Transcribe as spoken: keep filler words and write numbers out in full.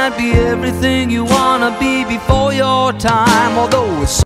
might be everything you wanna be before your time, although it's